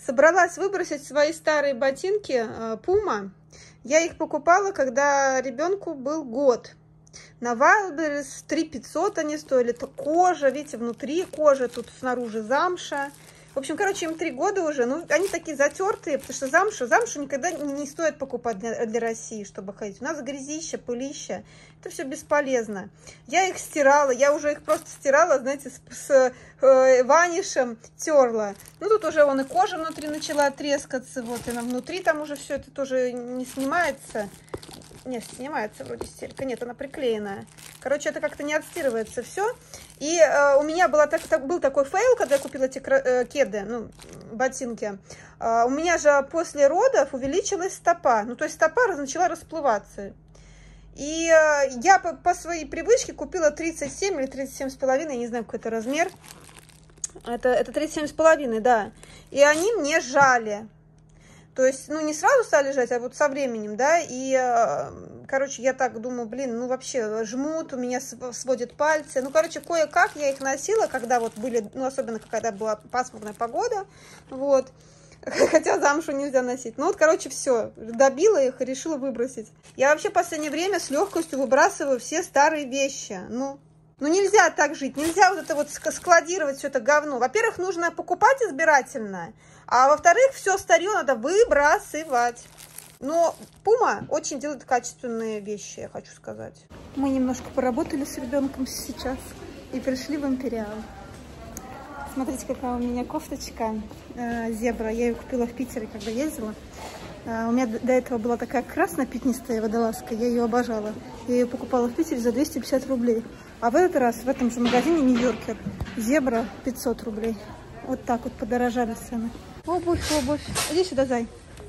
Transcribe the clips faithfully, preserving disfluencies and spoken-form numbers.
Собралась выбросить свои старые ботинки Puma. Я их покупала, когда ребенку был год. На Wildberries три пятьсот они стоили. Это кожа, видите, внутри кожа, тут снаружи замша. В общем, короче, им три года уже. Ну, они такие затертые, потому что замшу, замшу никогда не стоит покупать для, для России, чтобы ходить. У нас грязища, пылища. Это все бесполезно. Я их стирала, я уже их просто стирала, знаете, с, с э, ванишем терла. Ну, тут уже вон и кожа внутри начала трескаться. Вот, и внутри там уже все это тоже не снимается. Нет, снимается вроде стелька. Нет, она приклеенная. Короче, это как-то не отстирывается все. И э, у меня была так, так, был такой фейл, когда я купила эти э, кеды, ну, ботинки. Э, у меня же после родов увеличилась стопа. Ну, то есть стопа начала расплываться. И э, я по, по своей привычке купила тридцать семь или тридцать семь с половиной, я не знаю, какой это размер. Это, это тридцать семь с половиной, да. И они мне жали. То есть, ну, не сразу стали жать, а вот со временем, да, и, короче, я так думаю, блин, ну, вообще жмут, у меня сводят пальцы, ну, короче, кое-как я их носила, когда вот были, ну, особенно, когда была пасмурная погода, вот, хотя замшу нельзя носить, ну, вот, короче, все, добила их и решила выбросить. Я вообще в последнее время с легкостью выбрасываю все старые вещи, ну, ну, нельзя так жить, нельзя вот это вот складировать все это говно. Во-первых, нужно покупать избирательно, а во-вторых, все старье надо выбрасывать. Но Puma очень делает качественные вещи, я хочу сказать. Мы немножко поработали с ребенком сейчас и пришли в Империал. Смотрите, какая у меня кофточка э, зебра. Я ее купила в Питере, когда ездила. Uh, у меня до этого была такая красная пятнистая водолазка, я ее обожала. Я ее покупала в Питере за двести пятьдесят рублей. А в этот раз в этом же магазине Нью-Йоркер зебра пятьсот рублей. Вот так вот подорожали цены. Обувь, обувь. Иди сюда, зай.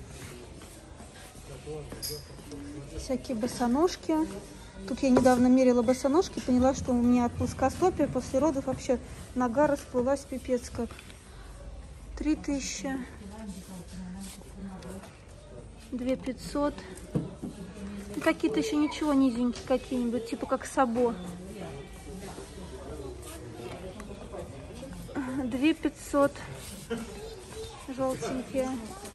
Всякие босоножки. Тут я недавно мерила босоножки, поняла, что у меня от плоскостопия после родов вообще нога расплылась пипец как. Три тысячи. Две пятьсот. Какие-то еще ничего низенькие какие-нибудь, типа как Сабо. Две пятьсот. Желтенькие.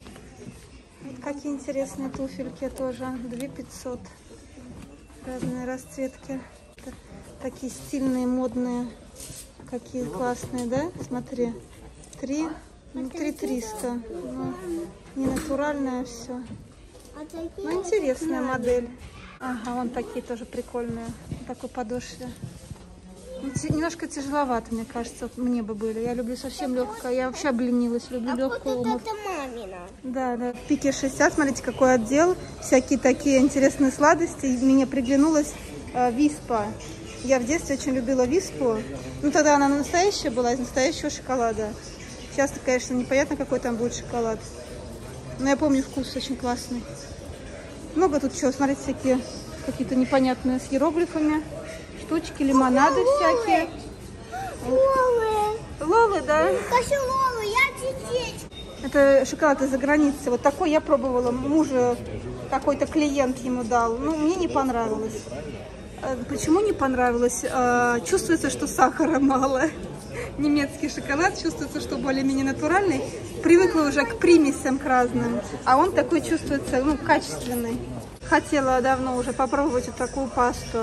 Вот какие интересные туфельки тоже. Две пятьсот. Разные расцветки. Такие стильные, модные. Какие классные, да? Смотри. Три. Ну, три триста. Ну, не натуральное все. Ну, интересная модель. Ага, вон такие тоже прикольные. Такой подошве. Немножко тяжеловато, мне кажется, мне бы были. Я люблю совсем легкое. Я вообще обленилась, люблю а легкую обувь. Это мамина. Да, да. В Пике шестьдесят, смотрите, какой отдел. Всякие такие интересные сладости. Мне приглянулась э, Виспа. Я в детстве очень любила Виспу. Ну, тогда она настоящая была, из настоящего шоколада. Сейчас-то, конечно, непонятно, какой там будет шоколад. Но я помню, вкус очень классный. Много тут чего, смотрите, всякие какие-то непонятные с иероглифами. Штучки, лимонады Лолы. Всякие. Лолы. Лолы, да? Хочу Лолы, я чуть-чуть. Это шоколад из-за границы. Вот такой я пробовала. Мужа какой-то клиент ему дал. Ну, мне не понравилось. Почему не понравилось? Чувствуется, что сахара мало. Немецкий шоколад, чувствуется, что более-менее натуральный. Привыкла уже к примесям, к разным. А он такой чувствуется, ну, качественный. Хотела давно уже попробовать вот такую пасту.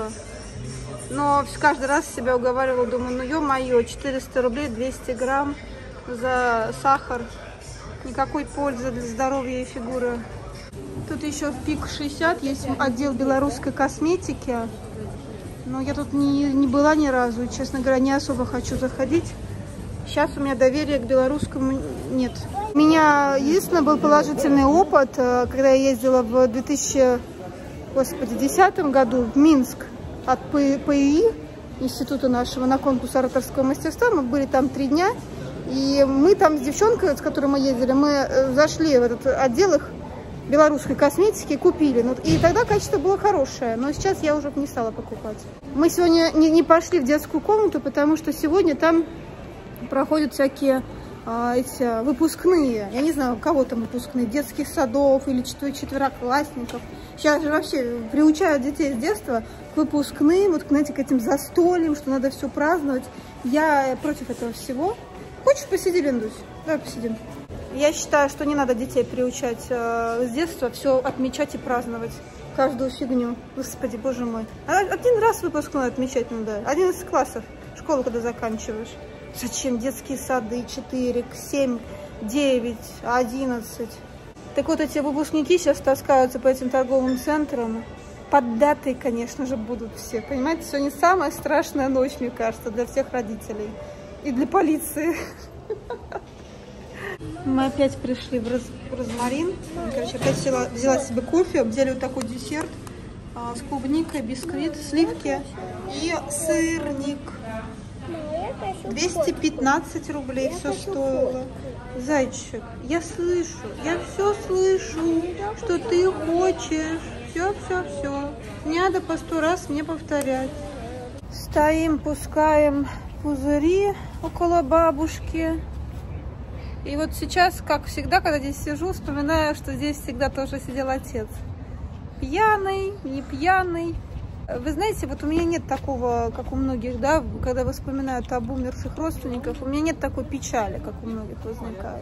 Но каждый раз себя уговаривала, думаю, ну, ё-моё, четыреста рублей, двести грамм за сахар. Никакой пользы для здоровья и фигуры. Тут еще в Пик шестьдесят есть отдел белорусской косметики. Но я тут не, не была ни разу, и, честно говоря, не особо хочу заходить. Сейчас у меня доверия к белорусскому нет. У меня единственный был положительный опыт, когда я ездила в две тысячи десятом году в Минск от ПИ, института нашего, на конкурс ораторского мастерства. Мы были там три дня, и мы там с девчонкой, с которой мы ездили, мы зашли в этот отдел их белорусской косметики, купили. Ну, и тогда качество было хорошее, но сейчас я уже не стала покупать. Мы сегодня не, не пошли в детскую комнату, потому что сегодня там проходят всякие а, эти выпускные. Я не знаю, у кого там выпускные, детских садов или четвероклассников. Сейчас же вообще приучают детей с детства к выпускным, вот, знаете, к этим застольям, что надо все праздновать. Я против этого всего. Хочешь, посиди, Лендусь? Давай посидим. Я считаю, что не надо детей приучать э, с детства все отмечать и праздновать. Каждую фигню. Господи, боже мой. Один раз выпускной отмечать надо. Один из классов. Школу, когда заканчиваешь. Зачем детские сады? четыре, семь, девять, одиннадцать. Так вот, эти выпускники сейчас таскаются по этим торговым центрам. Поддатые, конечно же, будут все. Понимаете, сегодня самая страшная ночь, мне кажется, для всех родителей. И для полиции. Мы опять пришли в, роз... в розмарин. Короче, опять взяла, взяла себе кофе. Взяли вот такой десерт а, с клубникой, бисквит, сливки и сырник. двести пятнадцать рублей все стоило. Зайчик, я слышу, я все слышу, что ты хочешь. Все, все, все. Не надо по сто раз мне повторять. Стоим, пускаем пузыри около бабушки. И вот сейчас, как всегда, когда здесь сижу, вспоминаю, что здесь всегда тоже сидел отец. Пьяный, не пьяный. Вы знаете, вот у меня нет такого, как у многих, да, когда вспоминают об умерших родственниках, у меня нет такой печали, как у многих возникает.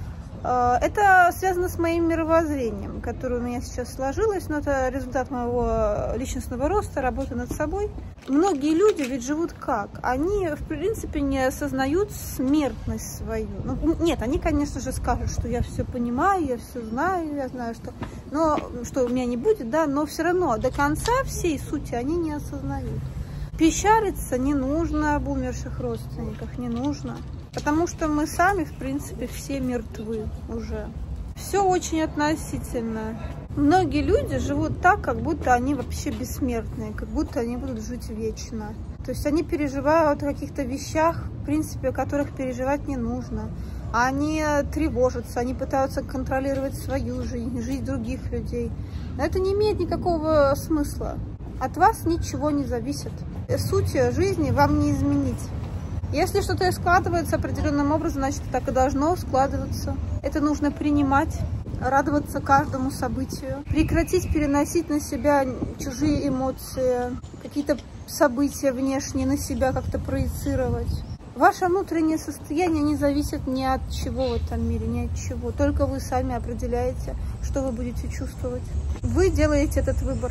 Это связано с моим мировоззрением, которое у меня сейчас сложилось, но это результат моего личностного роста, работы над собой. Многие люди ведь живут как? Они, в принципе, не осознают смертность свою. Ну, нет, они, конечно же, скажут, что я все понимаю, я все знаю, я знаю, что, но, что у меня не будет, да, но все равно до конца всей сути они не осознают. Печалиться не нужно об умерших родственниках, не нужно. Потому что мы сами, в принципе, все мертвы уже. Все очень относительно. Многие люди живут так, как будто они вообще бессмертные, как будто они будут жить вечно. То есть они переживают о каких-то вещах, в принципе, о которых переживать не нужно. Они тревожатся, они пытаются контролировать свою жизнь, жизнь других людей. Но это не имеет никакого смысла. От вас ничего не зависит. Суть жизни вам не изменить. Если что-то складывается определенным образом, значит, так и должно складываться. Это нужно принимать, радоваться каждому событию, прекратить переносить на себя чужие эмоции, какие-то события внешние на себя как-то проецировать. Ваше внутреннее состояние не зависит ни от чего в этом мире, ни от чего. Только вы сами определяете, что вы будете чувствовать. Вы делаете этот выбор.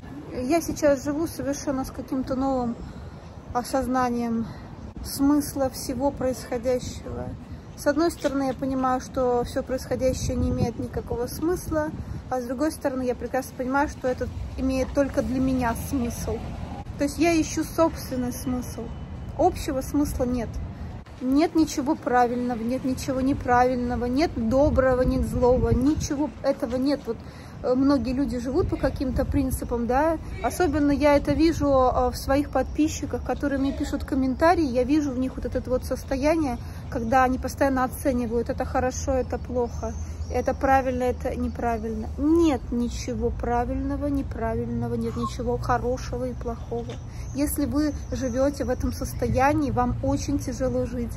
Я сейчас живу совершенно с каким-то новым осознанием смысла всего происходящего. С одной стороны, я понимаю, что все происходящее не имеет никакого смысла, а с другой стороны, я прекрасно понимаю, что это имеет только для меня смысл. То есть я ищу собственный смысл. Общего смысла нет. Нет ничего правильного, нет ничего неправильного, нет доброго, нет злого, ничего этого нет. Вот многие люди живут по каким-то принципам, да, особенно я это вижу в своих подписчиках, которые мне пишут комментарии, я вижу в них вот это вот состояние, когда они постоянно оценивают, это хорошо, это плохо, это правильно, это неправильно. Нет ничего правильного, неправильного, нет ничего хорошего и плохого. Если вы живете в этом состоянии, вам очень тяжело жить.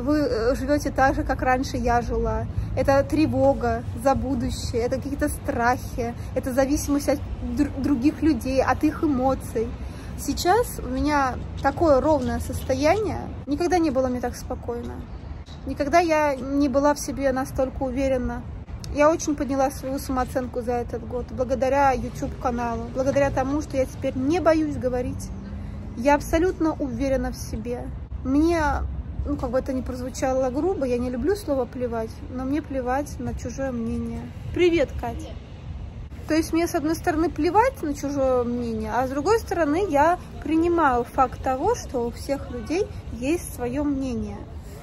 Вы живете так же, как раньше я жила. Это тревога за будущее, это какие-то страхи, это зависимость от других людей, от их эмоций. Сейчас у меня такое ровное состояние, никогда не было мне так спокойно. Никогда я не была в себе настолько уверена. Я очень подняла свою самооценку за этот год, благодаря ютуб-каналу, благодаря тому, что я теперь не боюсь говорить. Я абсолютно уверена в себе. Мне, ну, как бы это ни прозвучало грубо, я не люблю слово «плевать», но мне плевать на чужое мнение. Привет, Катя. То есть мне, с одной стороны, плевать на чужое мнение, а с другой стороны, я принимаю факт того, что у всех людей есть свое мнение.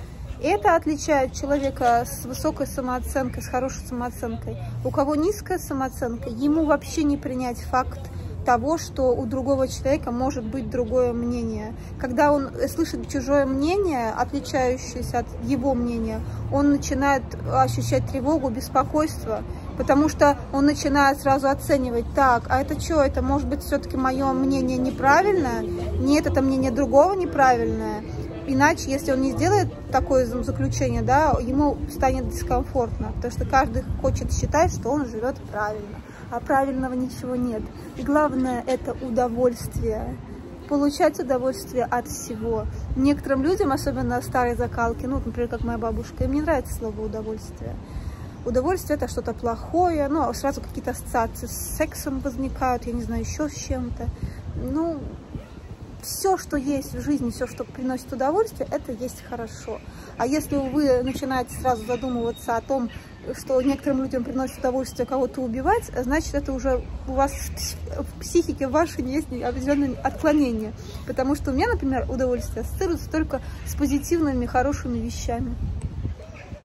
Это отличает человека с высокой самооценкой, с хорошей самооценкой. У кого низкая самооценка, ему вообще не принять факт того, что у другого человека может быть другое мнение. Когда он слышит чужое мнение, отличающееся от его мнения, он начинает ощущать тревогу, беспокойство, потому что он начинает сразу оценивать: так, а это что, это может быть все-таки мое мнение неправильное? Нет, это мнение другого неправильное. Иначе, если он не сделает такое заключение, да, ему станет дискомфортно, потому что каждый хочет считать, что он живет правильно, а правильного ничего нет. И главное – это удовольствие. Получать удовольствие от всего. Некоторым людям, особенно старой закалки, ну, например, как моя бабушка, им не нравится слово «удовольствие». удовольствие это что-то плохое, ну, сразу какие-то ассоциации с сексом возникают, я не знаю, еще с чем-то. Ну, все, что есть в жизни, все, что приносит удовольствие, это есть хорошо. А если вы начинаете сразу задумываться о том, что некоторым людям приносит удовольствие кого-то убивать, значит, это уже у вас в психике вашей есть определенные отклонения. Потому что у меня, например, удовольствие ассоциируется только с позитивными, хорошими вещами.